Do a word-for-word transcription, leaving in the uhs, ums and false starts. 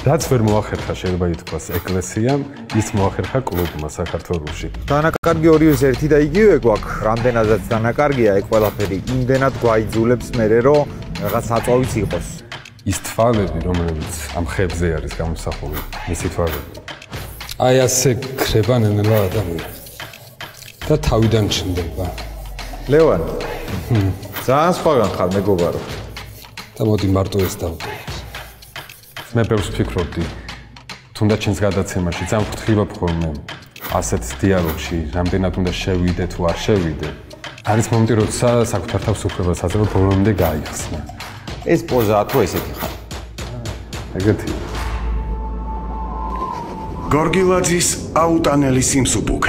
რაც ვერ მოახერხა შეიძლება ითქვას ეკლესიამ, ის მოახერხა კლუბმა საქართველოში. დანაკარგი ორივეს ერთი და იგივე გვაქვს, რამდენადაც დანაკარგია ეგ ყველაფერი, იმდენად გვაიძულებს მერე რომ რაღაც საწვავიც იყოს. ის თვალები, რომლებიც ამ ხებზე არის გამოსახული, მისი თვალები. აი ასე ქრება ნენელა ადამიანი. და თავიდან ჩნდება. ლევან. ძალიან სხვაგან ხარ მეგობარო. და მოდი მარტო ეს დავწეროთ. მე ბევრს ვფიქრობდი, თუნდაც ჩვენს გადაცემაში ძალიან ვფრთხილობ ხოლმე ასეთ დიალოგში, რამდენად უნდა შევიდე თუ არ შევიდე. არის მომენტი, როცა საკუთარ თავს უფლებას აძლევ ბოლომდე გაიხსნა. ეს პოზაა თუ ესეთი ხარ? ეგეთი. გორგილაძის აუტანელი სიმსუბუქ.